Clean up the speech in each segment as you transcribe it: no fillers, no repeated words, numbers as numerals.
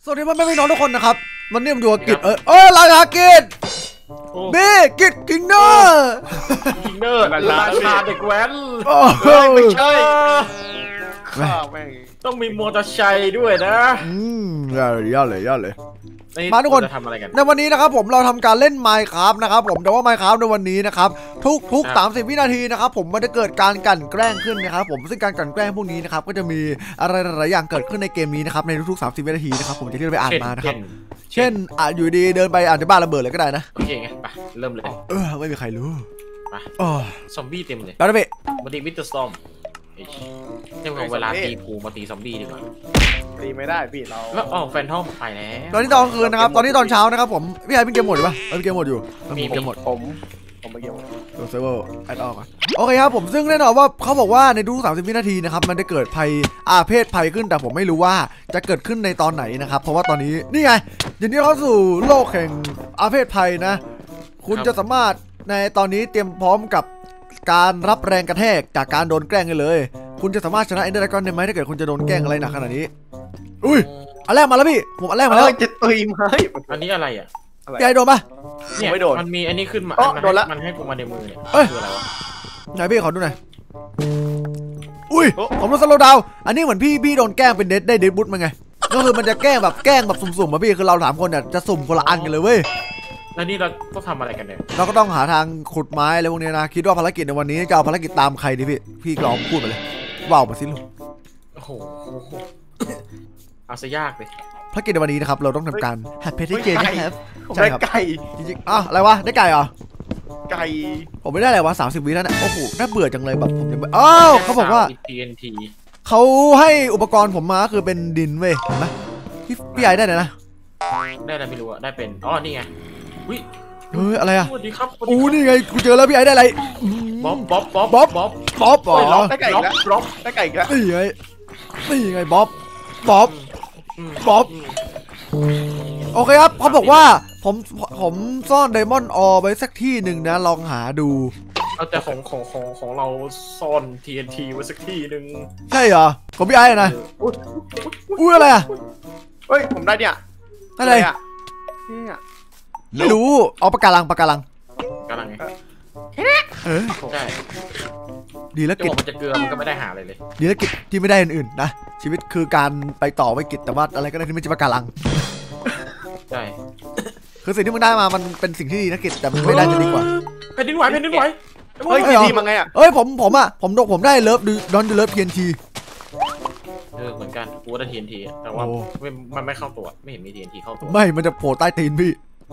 สวัสดีพ่อแม่พี่น้องทุกคนนะครับวันนี้ผมอยู่กับกิจราชากิจบีกิจกิงเนอร์ราชาเด็กแว้นไม่ใช่ข้าแม่งต้องมีมอเตอร์ไซค์ด้วยนะยอดเลยมาทุกคนในวันนี้นะครับผมเราทำการเล่น Minecraft นะครับผมแต่ว่า Minecraft ในวันนี้นะครับทุก30 วินาทีนะครับผมมันจะเกิดการกลั่นแกล้งขึ้นนะครับผมซึ่งการกลั่นแกล้งพวกนี้นะครับก็จะมีอะไรหลายอย่างเกิดขึ้นในเกมนี้นะครับในทุกๆ30 วินาทีนะครับผมจะที่เราไปอ่านมานะครับเช่นอยู่ดีเดินไปอาจจะบ้าระเบิดเลยก็ได้นะโอเคไงไปเริ่มเลยไม่มีใครรู้ไปซอมบี้เต็มเลยแล้วนะพี่มาตีมิสเตอร์ซอมเรื่องของเวลาตีปูมาตีซอมบี้ดีกว่าตีไม่ได้พี่เราแฟนทอมไปแล้วตอนนี้ตอนคืนนะครับตอนนี้ตอนเช้านะครับผมพี่ไอ้เป็นเกมหมดหรือเปล่าเป็นเกมหมดอยู่มีเกมหมดผมไม่เกมหมดดูเซิร์ฟเวอร์แอดออกอ่ะโอเคครับผมซึ่งแน่นอนว่าเขาบอกว่าในทุก30 วินาทีนะครับมันจะเกิดภัยเพศภัยขึ้นแต่ผมไม่รู้ว่าจะเกิดขึ้นในตอนไหนนะครับเพราะว่าตอนนี้นี่ไงยินดีเข้าสู่โลกแห่งเพศภัยนะคุณจะสามารถในตอนนี้เตรียมพร้อมกับการรับแรงกระแทกจากการโดนแกล้งกันเลยคุณจะสามารถชนะเอ็นเดอร์ดราก้อนได้ไหมถ้าเกิดคุณจะโดนแกล้งอะไรหนักขนาดนี้อุ้ยอันแรกมาแล้วพี่ผมอันแรกมาแล้วจะตีไหมอันนี้อะไรอ่ะพี่ไอโดนปะเนี่ยไม่โดนมันมีอันนี้ขึ้นมาโดนละมันให้กูมาในมือเนี่ยคืออะไรวะไหนพี่ขอดูหน่อยอุ้ยผมโดนสโลว์ดาวน์อันนี้เหมือนพี่โดนแกล้งเป็นได้เดดบุ๊ตมาไงก็คือมันจะแกล้งแบบสุ่มๆมาพี่คือเรา3 คนเนี่ยจะสุ่มคนละอันกันเลยเว้ยแล้วนี่เราต้องทำอะไรกันเนี่ยเราก็ต้องหาทางขุดไม้อะไรพวกนี้นะคิดว่าภารกิจในวันนี้จะเอาภารกิจตามใครดีพี่ลองพูดไปเลยว่าวมาสิลูกโอ้โหเอาซะยากเลยภารกิจในวันนี้นะครับเราต้องทำการหัดเพชรเกมนะครับใช่ครับไก่จริงๆอะไรวะได้ไก่เหรอไก่ผมไม่ได้อะไรวะ30 วิแล้วเนี่ยโอ้โหน่าเบื่อจังเลยแบบผมยังไม่เขาบอกว่า TNT เขาให้อุปกรณ์ผมมาคือเป็นดินเว้ยเห็นไหมพี่ใหญ่ได้ไหนนะได้อะไรไม่รู้อะได้เป็นนี่ไงอะไรอะสวัสดีครับนี่ไงกูเจอแล้วพี่ไอ้ได้อะไรบ๊อบได้ไก่แล้วได้ไก่แล้วนี่ไงบ๊อบโอเคครับเขาบอกว่าผมซ่อนไดมอนด์ออไว้สักที่หนึ่งนะลองหาดูเอาแต่ของเราซ่อน TNT ไว้สักที่หนึ่งใช่เหรอของพี่ไอ้นะอุ้ยอะไรอะเฮ้ยผมได้เนี่ยอะไรอ่ะไม่รู้เอาปากการังไงใช่ดีแล้วกิจมันจะเกลือมันก็ไม่ได้หาอะไรเลยดีแล้วกิจที่ไม่ได้อื่นๆนะชีวิตคือการไปต่อไปกิจแต่ว่าอะไรก็ได้ที่ไม่ใช่ปากการังใช่คือสิ่งที่มึงได้มามันเป็นสิ่งที่ดีนะกิจแต่มันไม่ได้จะดีกว่าแผ่นดินไหวเฮ้ยดีมั้งไงอ่ะผมได้เลิฟดอนเลิฟTNT เหมือนกันกูได้ TNT แต่ว่ามันไม่เข้าตัวไม่เห็นมี TNT เข้าตัวไม่มันจะโผล่ใต้ตีนพี่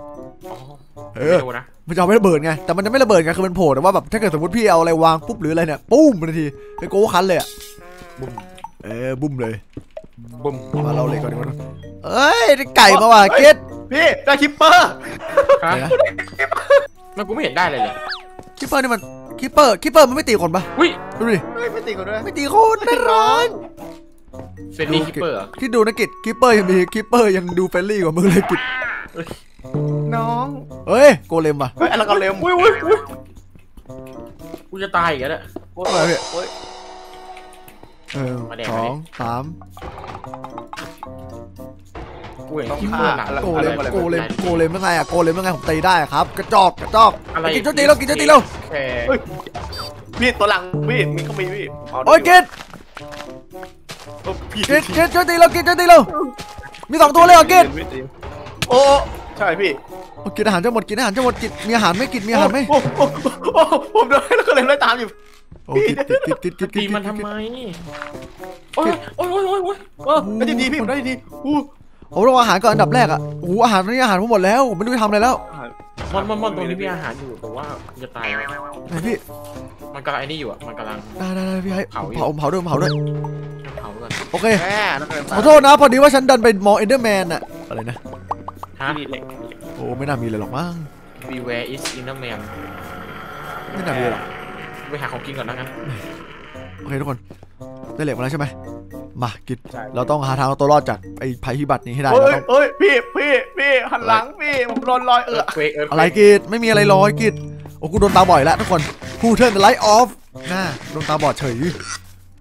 นะมันจะไม่ระเบิดไงแต่มันจะไม่ระเบิดไงคือมันโผล่แต่ว่าแบบถ้าเกิดสมมติพี่เอาอะไรวางปุ๊บหรืออะไรเนี่ยปุ้มทันทีไปโก้คันเลยอ่ะบุ้มเลยบุ้มมาเราเลยก่อนดีกว่าได้ไก่มาว่ะเกตพี่ได้คิปเปอร์มันกูไม่เห็นได้เลยคิปเปอร์นี่มันคิปเปอร์มันไม่ตีคนปะดูดิไม่ตีคนด้วยไม่ตีคนน่ารักเฟรนลี่คิปเปอร์ที่ดูนะกิจคิปเปอร์ยังมีคิปเปอร์ยังดูเฟรนลี่กว่ามึงเลยกิจน้องโกเลมว่ะอะไรโกเลมกูจะตายอีกแล้ว 2 3 กูเห็นคิปเปอร์หนักโกเลมยังไงอะโกเลมยังไงผมตีได้ครับกระจอกกินจนตีแล้วพี่ตัวหลังพี่มีก็มีพี่โอ้ยกินจนตีแล้วมี2 ตัวเลยเหรอกินโอ้ใช่พี่กินอาหารจะหมดกินมีอาหารไม่กินมีอาหารไหมผมเดินแล้วก็เลยไล่ตามอยู่กินตีมันทำไมโอ้ยได้ดีพี่ผมได้ดีผมต้องอาหารก่อนอันดับแรกอ่ะอาหารนี่อาหารผมหมดแล้วผมไม่รู้จะทำอะไรแล้วมันตรงนี้มีอาหารอยู่แต่ว่าจะตายไหนพี่มันกำลังไอ้นี่อยู่อ่ะมันกำลังได้พี่ให้เผาด้วยโอเคขอโทษนะพอดีว่าฉันดันไปมองเอนเดอร์แมนอะอะไรนะโอ้ไม่น่ามีเลยหรอกมั้ง Beware is Enderman ไม่น่ามีหรอกไปหาของกินก่อนนะงั้นโอเคทุกคนได้เหล็กมาแล้วใช่ไหมมากินเราต้องหาทางเอาตัวรอดจากไอ้ภัยพิบัตินี้ให้ได้พี่หันหลังพี่ผมโดนลอยอะไรกินไม่มีอะไรลอยกินโอ้กูโดนตาบ่อยแล้วทุกคนผู้เทิร์นไลท์ออฟโดนตาบอดเฉย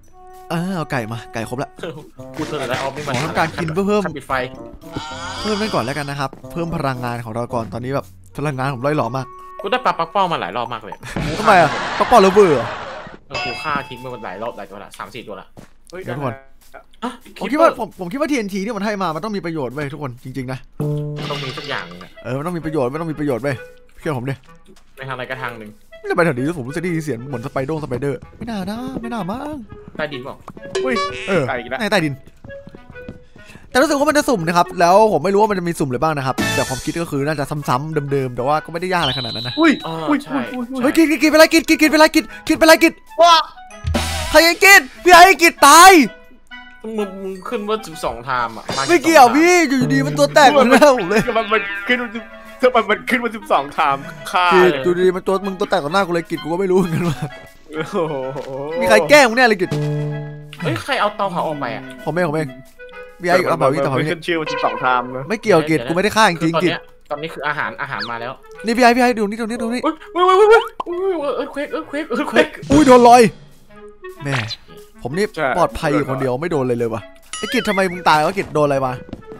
เอาไก่มาไก่ครบแล้วกูเจออะไรออฟนี่มันต้องการกินเพิ่มปิดไฟนั่นก่อนแล้วกันนะครับเพิ่มพลังงานของเราก่อนตอนนี้แบบพลังงานผมร่อยหล่อมากกูได้ปลาปักเป้ามาหลายรอบมากเลยทำไมอ่ะปักเป้าระเบิดกูฆ่าทิ้งไปหลายรอบหลายตัวละ3-4 ตัวละเฮ้ยทุกคนผมคิดว่า TNT ที่มันให้มามันต้องมีประโยชน์เว้ยทุกคนจริงๆนะต้องมีสักอย่างนึงมันต้องมีประโยชน์เว้ยเชื่อผมดิในทางใดกระทางหนึ่งนี่ไปแถวนี้ผมรู้สึกได้ยินเสียงเหมือนสไปเดอร์ไม่น่ามั้งใต้ดินเปล่าไก่อีกแล้วในใต้ดินแต่รู้สึกว่ามันจะสุ่มนะครับแล้วผมไม่รู้ว่ามันจะมีสุ่มหรือบ้างนะครับแต่ความคิดก็คือน่าจะซ้ำๆเดิมๆแต่ว่าก็ไม่ได้ยากอะไรขนาดนั้นนะอุ้ยใช่เฮ้ยกินไปไรกินไปไรว้าใครยังกินพี่ไอ้กินตายมึงขึ้นว่า12 ไทม์อ่ะไม่เกี่ยวพี่อยู่ดีมันตัวแตกหมดแล้วผมเลยมันขึ้นมา12 ไทม์ฆ่ากินดูดีมันมึงตัวแตกต่อหน้ากูเลยกินกูก็ไม่รู้เหมือนกันว่าโอ้โหมีใครแกล้งมึงแน่เลยกินเฮ้ยใครเอาเตาเผาออกไปอ่ะผมเองพี่ไอ้เอาเผาพี่เตาเผาขึ้นชื่อมา12 ไทม์ไม่เกี่ยวกินกูไม่ได้ฆ่าจริงกินตอนนี้คืออาหารมาแล้วนี่พี่ไอ้ดูนี่อุ้ยเควกอุ้ยโดนลอยแม่ผมนี่ปลอดภัยอยู่คนเดียวไม่โดนเลยว่ะไอ้กิจทำไมมึงตายวะกิจโดนอะไรมา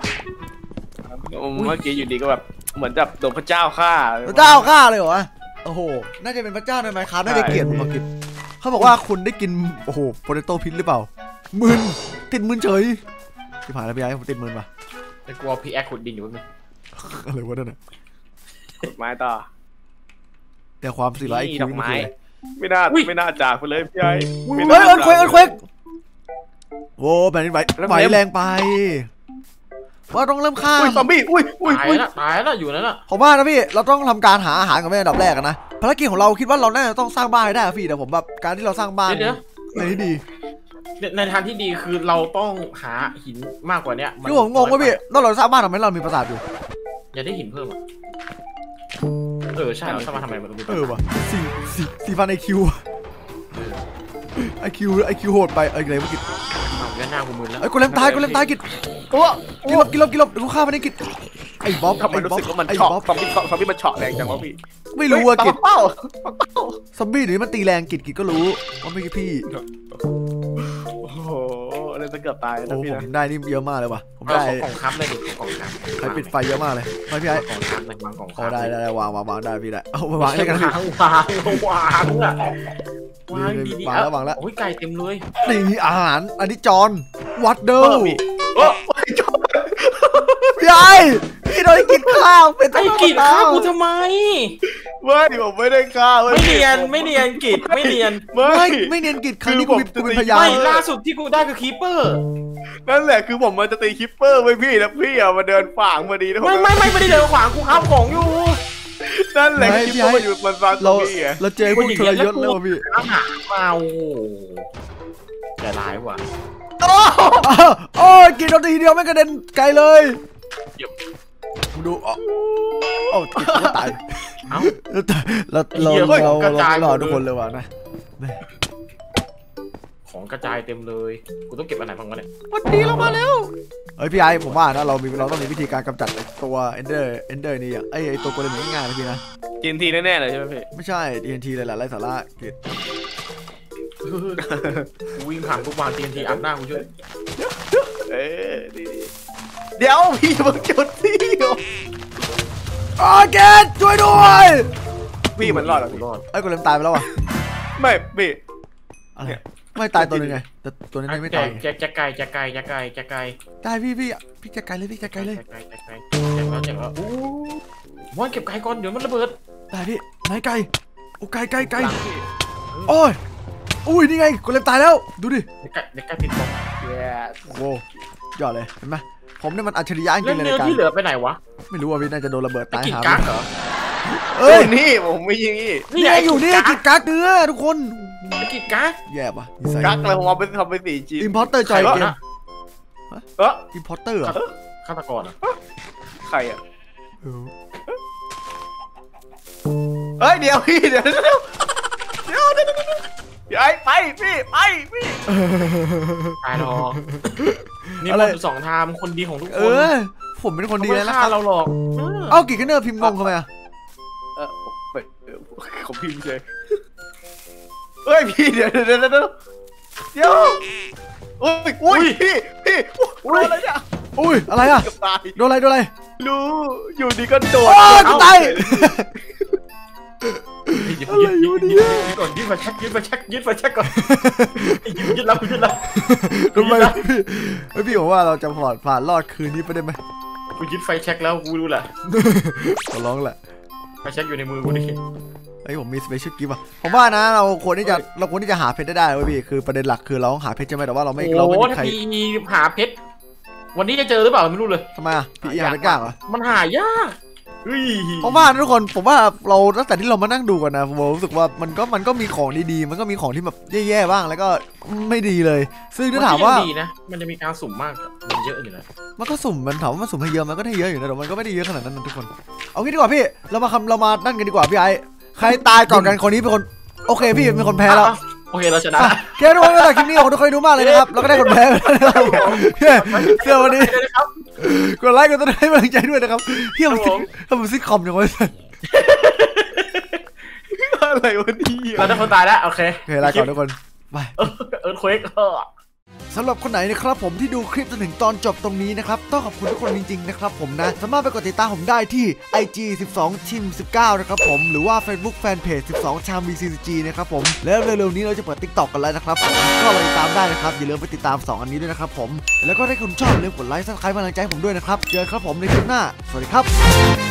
เมื่อกี้อยู่ดีก็แบบเหมือนแบบโดนพระเจ้าฆ่าพระเจ้าฆ่าเลยเหรอโอ้โหน่าจะเป็นพระเจ้าในไมค์ครับน่าจะเกลียดผมมากิจเขาบอกว่าคุณได้กินโอ้โหโปเตโต้พิษหรือเปล่าติดมึนเฉยที่ผ่านแล้วพี่ไอ้ผมติดมึนว่ะไอ้กลัวพีแอคขุดดินอยู่มั้งอะไรวะนั่นน่ะกดไม้ต่อแต่ความสิร้ายคิวนี่มันคืออะไรไม่น่าจากไปเลยพี่ไอ้เฮ้ยเควกโอ้แบบนี้ไหวแรงไปว่าต้องเริ่มฆ่าซอมบี้อุ้ยตายแล้วอยู่นั่นแหละผมว่านะพี่เราต้องทำการหาอาหารกันเป็นอันดับแรกนะภารกิจของเราคิดว่าเราน่าจะต้องสร้างบ้านให้ได้พี่แต่ผมแบบการที่เราสร้างบ้านในที่ดีในทางที่ดีคือเราต้องหาหินมากกว่านี้ที่ผมงงว่าพี่เราสร้างบ้านทำไมเรามีปราสาทอยู่อย่าได้หินเพิ่มอ่ะใช่เราสร้างมาทำไมมันต้องมีว่ะ4,000 IQ โหดไปอะไรเมื่อกี้หน้ากูมึนแล้วกูเล่มตายกินกินลบกูฆ่ามันได้กินไอ้บ๊อบทำไมรู้สึกว่ามันเฉาะซอมบี้มันเฉาะแรงจังวะพี่ไม่รู้ว่ากินเป้าซอมบี้หรือมันตีแรงกินก็รู้ว่าไม่ใช่พี่โอ้โหอะไรจะเกือบตายนะพี่ผมได้นี่เยอะมากเลยว่ะผมได้ของคับเลยดิของคับใครปิดไฟเยอะมากเลยไปพี่ไอ้ของคับเลยของคับได้วางได้พี่ได้เอาวางได้กันวางดีๆโอ้ยไก่เต็มเลยนี่อาหารอันนี้จอนวัดเดิลพี่ไอ้พี่โดนกินข้าวเป็นไอ้กินข้าวกูทำไมผมไม่ได้ฆ่าไม่เนียนกิดไม่เนียนไม่เนียนกิดครั้งนี้กูเป็นพยานไม่ล่าสุดที่กูได้คือคีปเปอร์นั่นแหละคือผมมันจะตีคีปเปอร์ไว้พี่แล้วพี่มาเดินขวางพอดีนะไม่ได้เดินขวางกูครับของอยู่นั่นแหละคีปเปอร์อยู่บนฟ้าเราเจอพวกทรยศแล้วพี่อาหารมาโอ้ใจร้ายว่ะโอ้กินโดนทีเดียวไม่กระเด็นไกลเลยดูติดก็ตายเราทุกคนเลยว่ะนะของกระจายเต็มเลยกูต้องเก็บอันไหนบ้างวะเนี่ยวันนี้เรามาแล้วเฮ้ยพี่ไอ้ผมว่านะเราต้องมีวิธีการกำจัดตัวเอนเดอร์นี่อ่ะไอตัวโกเลมง่ายๆนะพี่นะ TNT แน่ๆเลยใช่ไหมพี่ไม่ใช่ TNT เลยแหละไร้สาระกิดวิ่งผ่านทุกวัน TNT อัดหน้ากูช่วยเดี๋ยวพี่มึงจุดที่เกตช่วยด้วยพี่มันรอดหรอพี่ไอ้กูเริ่มตายไปแล้วอ่ะไม่พี่อะไรไม่ตายตัวนึงไงแต่ตัวนี้ไม่ตายจะไกลได้พี่จะไกลเลยแจกแล้วว่าเก็บไก่ก่อนเดี๋ยวมันระเบิดได้พี่ไหนไก่โอ้ไก่โอ้ยอุ้ยนี่ไงกูเริ่มตายแล้วดูดิไก่ติดบอมโว้ยอดเลยเห็นไหมผมเนี่ยมันอัจฉริยะจริงเลยในการที่เหลือไปไหนวะไม่รู้ว่าพี่น่าจะโดนระเบิดตายหาเหรอนี่ผมไม่ยิงนี่อยู่นี่กิดกั๊กเนื้อทุกคนกิดกั๊กแย่ปะกั๊กอะไรผมเอาไปทำไป4 G อิมพอร์เตอร์จอยเกมอิมพอร์เตอร์ฆาตกรใครอ่ะเฮ้ยเดี๋ยวพี่เดี๋ยวไปพี่ตายรอนี่มัน2 ไทม์คนดีของทุกคนผมเป็นคนดีแล้วนะเราหรอกกิจกันเนอร์พิมพ์งงทำไมอ่ะผมพิมพ์เฉยเฮ้ยพี่เดี๋ยวเดี๋ยวอุ้ยพี่อะไรเนี่ยอุ้ยอะไรอะเกือบตายโดนอะไรรู้อยู่ดีก็โดดโอ้ยกูตายยึดก่อนยึดมาชักก่อนยึดแล้วทำไมพี่บอกว่าเราจะผ่านรอดคืนนี้ไปได้ไหมกูยึดไฟแช็กแล้วกูรู้แหละขอร้องแหละไฟแช็กอยู่ในมือกูนี่ไอ้ผมมีสเปเชียลกิฟต์อ่ะผมว่านะเราควรที่จะหาเพชรได้เว้ยพี่คือประเด็นหลักคือเราต้องหาเพชรใช่ไหมแต่ว่าเราไม่มีใครถ้ามีหาเพชรวันนี้จะเจอหรือเปล่าไม่รู้เลยทำไมอ่ะพี่หาเพชรยากเหรอมันหายากผมว่าทุกคนผมว่าเราตั้งแต่ที่เรามานั่งดูกันนะผมรู้สึกว่ามันก็มีของดีๆมันก็มีของที่แบบแย่ๆบ้างแล้วก็ไม่ดีเลยซึ่งถ้าถามว่าดีนะมันจะมีการสุ่มมากมันเยอะอยู่นะมันก็สุ่มมันถามว่ามันสุ่มให้เยอะมันก็ได้เยอะอยู่นะแต่มันก็ไม่ได้เยอะขนาดนั้นนะทุกคนเอางี้ดีกว่าพี่เรามานั่นกันดีกว่าพี่ไอ้ใครตายก่อนกันคนนี้เป็นคนโอเคพี่เป็นคนแพ้แล้วโอเคเราชนะแค่ทุกคนก็ตัดคลิปนี้ของทุกคนดูมากเลยนะครับเราก็ได้คนแพ้เสื้อวันนี้กดไลค์กดติดตามให้กำลังใจด้วยนะครับเฮียมันซิทคอมอย่างไรอะไรวะนี่เราได้คนตายแล้วโอเคลาก่อนทุกคนบายเควกสำหรับคนไหนนะครับผมที่ดูคลิปจนถึงตอนจบตรงนี้นะครับต้องขอบคุณทุกคนจริงๆนะครับผมนะสามารถไปกดติดตามผมได้ที่ IG 12 Team 19นะครับผมหรือว่า Facebook Fanpage 12 Cham VCG นะครับผมแล้วเร็วๆนี้เราจะเปิด TikTok กันแล้วนะครับผมก็ไปติดตามได้นะครับอย่าลืมไปติดตาม2อันนี้ด้วยนะครับผมแล้วก็ถ้าคุณชอบอย่าลืมกดไลค์ Subscribe กำลังใจผมด้วยนะครับเจอกันครับผมในคลิปหน้าสวัสดีครับ